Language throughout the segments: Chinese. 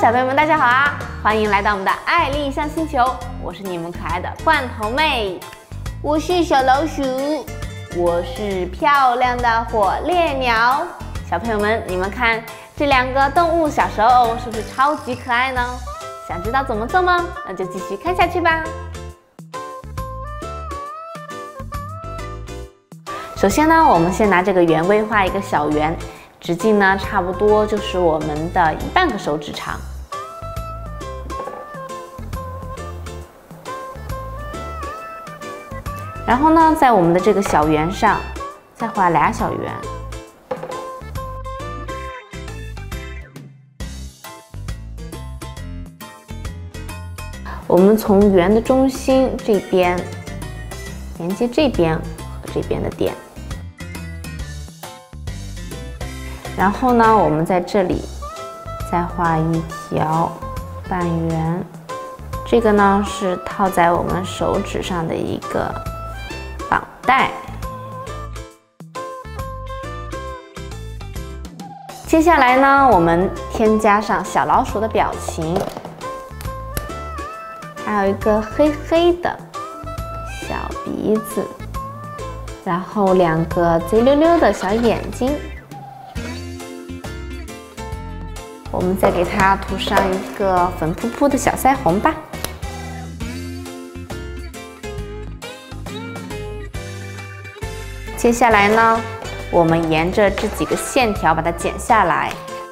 小朋友们，大家好啊！欢迎来到我们的爱丽香星球，我是你们可爱的罐头妹， 我是小老鼠， 我是漂亮的火烈鸟。小朋友们，你们看这两个动物小手偶是不是超级可爱呢？想知道怎么做吗？那就继续看下去吧。首先呢，我们先拿这个圆规画一个小圆，直径呢差不多就是我们的1/2个手指长。然后呢，在我们的这个小圆上再画2小圆。我们从圆的中心这边连接这边和这边的点。然后呢，我们在这里再画一条半圆，这个呢是套在我们手指上的一个绑带。接下来呢，我们添加上小老鼠的表情，还有一个黑黑的小鼻子，然后2个贼溜溜的小眼睛。我们再给它涂上一个粉扑扑的小腮红吧。接下来呢，我们沿着这几个线条把它剪下来。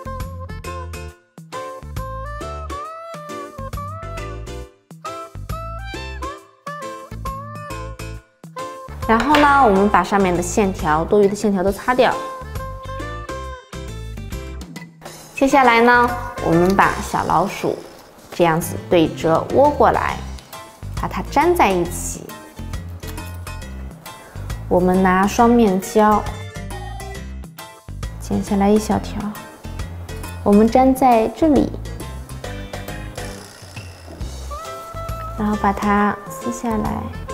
然后呢，我们把上面的线条，多余的线条都擦掉。接下来呢，我们把小老鼠这样子对折窝过来，把它粘在一起。我们拿双面胶剪下来1小条，我们粘在这里，然后把它撕下来，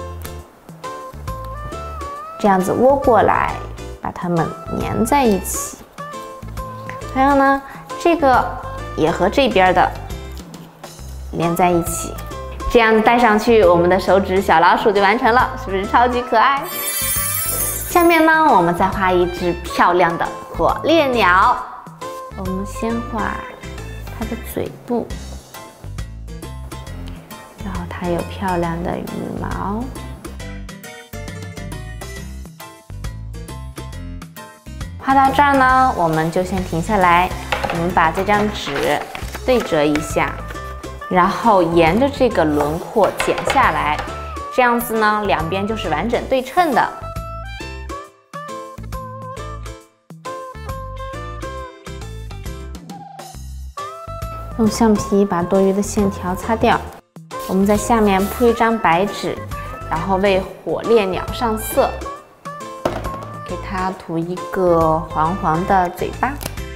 这样子窝过来，把它们粘在一起。还有呢，这个也和这边的连在一起，这样戴上去，我们的手指小老鼠就完成了，是不是超级可爱？下面呢，我们再画一只漂亮的火烈鸟。我们先画它的嘴部，然后它有漂亮的羽毛。画到这儿呢，我们就先停下来。我们把这张纸对折一下，然后沿着这个轮廓剪下来，这样子呢，两边就是完整对称的。用橡皮把多余的线条擦掉。我们在下面铺一张白纸，然后为火烈鸟上色，给它涂一个黄黄的嘴巴。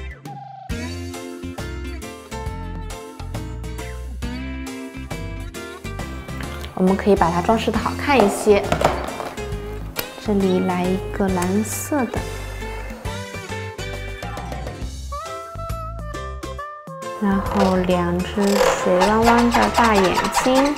我们可以把它装饰的好看一些，这里来一个蓝色的，然后2只水汪汪的大眼睛，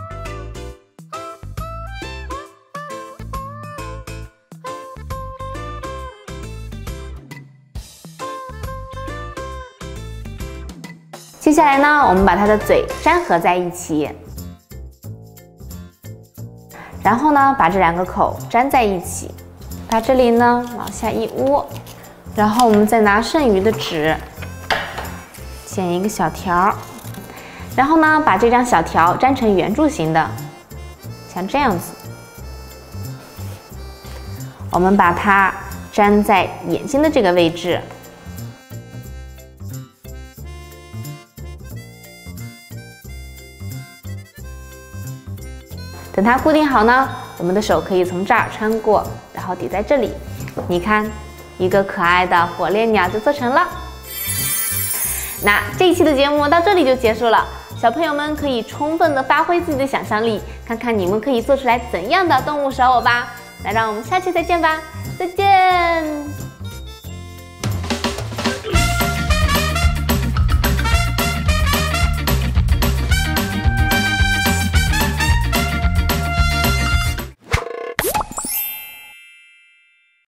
接下来呢，我们把它的嘴粘合在一起。然后呢，把这2个口粘在一起，把这里呢往下一窝，然后我们再拿剩余的纸剪一个小条，然后呢，把这张小条粘成圆柱形的，像这样子。我们把它粘在眼睛的这个位置。等它固定好呢，我们的手可以从这儿穿过，然后抵在这里。你看，一个可爱的火烈鸟就做成了。那这一期的节目到这里就结束了，小朋友们可以充分的发挥自己的想象力，看看你们可以做出来怎样的动物手偶吧。那让我们下期再见吧，再见。